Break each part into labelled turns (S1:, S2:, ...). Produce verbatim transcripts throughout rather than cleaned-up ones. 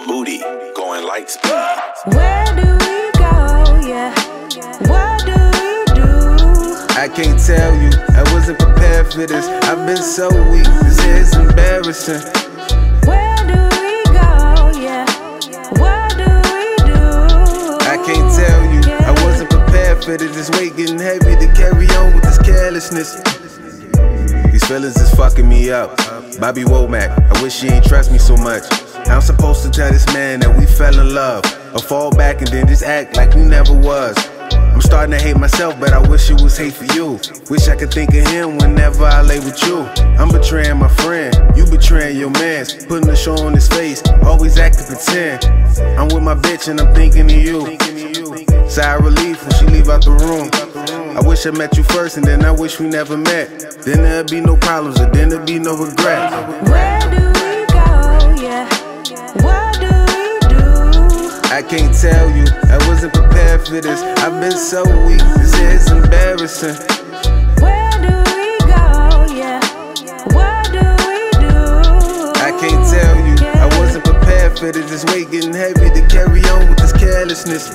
S1: Booty going light speed.
S2: Where do we go? Yeah. What do we do?
S3: I can't tell you, I wasn't prepared for this. I've been so weak, this is embarrassing.
S2: Where do we go? Yeah. What do we do?
S3: I can't tell you, I wasn't prepared for this. This weight getting heavy to carry on with this carelessness. These feelings is fucking me up. Bobby Womack, I wish you ain't trust me so much. How I'm supposed to tell this man that we fell in love, or fall back and then just act like we never was? I'm starting to hate myself, but I wish it was hate for you. Wish I could think of him whenever I lay with you. I'm betraying my friend, you betraying your mans. Putting a show on his face, always acting pretend. I'm with my bitch and I'm thinking of you. Sigh of relief when she leave out the room. I wish I met you first and then I wish we never met. Then there'd be no problems and then there'd be no regret.
S2: Where do we go? Yeah. What do we do?
S3: I can't tell you, I wasn't prepared for this. I've been so weak, this is embarrassing.
S2: Where do we go? Yeah. What do we do?
S3: I can't tell you, I wasn't prepared for this. This weight getting heavy to carry on with this carelessness.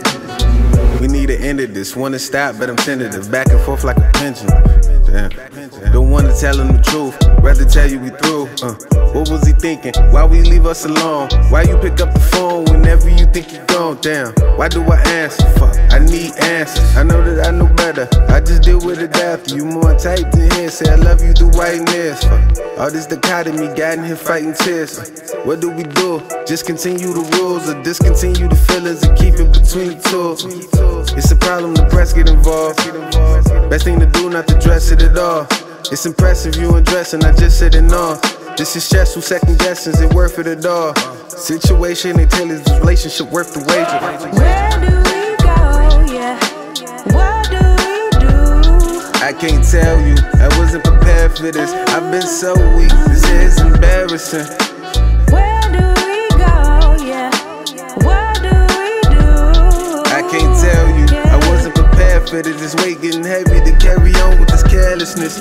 S3: We need to end it, this wanna stop, but I'm tentative. Back and forth like a pendulum. Damn. Don't wanna tell him the truth, rather tell you we through. uh, What was he thinking? Why we leave us alone? Why you pick up the phone whenever you think you're gone? Damn, why do I answer? Fuck, I need answers. I know that I know better, I just deal with it after. You more type than here, say I love you through whiteness. Fuck, all this dichotomy got in here fighting tears. What do we do? Just continue the rules or discontinue the feelings and keep it between the two? It's a problem, the press get involved. Best thing to do not to dress it at all. It's impressive you undressing, I just sitting on. This is stressful, second guessing, is it worth it at all? Situation ain't tell is this relationship worth the wager?
S2: Where do we go? Yeah. What do we do?
S3: I can't tell you, I wasn't prepared for this. I've been so weak, this is embarrassing.
S2: Where do we go? Yeah. What do we do?
S3: I can't tell you, I wasn't prepared for this. This weight getting heavy to carry on with this carelessness.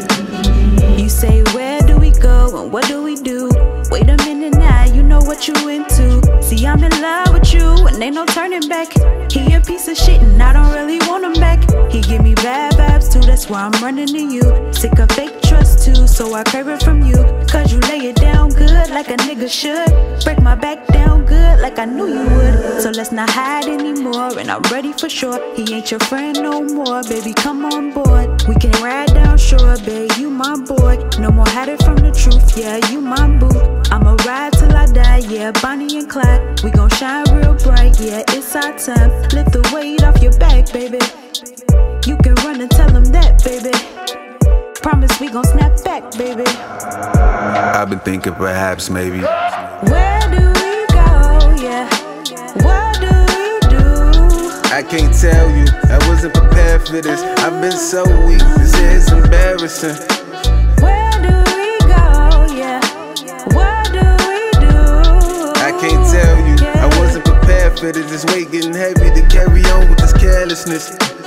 S2: You say where do we go and what do we do? Wait a minute now, you know what you into. See, I'm in love with you and ain't no turning back. He a piece of shit and I don't really want him back. He give me bad vibes too, that's why I'm running to you. Sick of fake trust too, so I crave it from you. Cause you lay it down good like a nigga should. Break my back down good like I knew you would. So let's not hide anymore and I'm ready for sure. He ain't your friend no more, baby, come on board. We can ride down shore, babe, you my boy. No more hiding from the truth, yeah, you my boo. I'ma ride till I die, yeah, Bonnie and Clyde. We gon' shine real bright, yeah, it's our time. Lift the weight off your back, baby. You can run and tell them that, baby. Promise we gon' snap back, baby.
S3: I've been thinking perhaps maybe.
S2: Where do we go, yeah? What do we do?
S3: I can't tell you, I wasn't prepared for this. I've been so weak, this is embarrassing.
S2: Where do we go, yeah? What do we do?
S3: I can't tell you, I wasn't prepared for this. This weight getting heavy to carry on with this carelessness.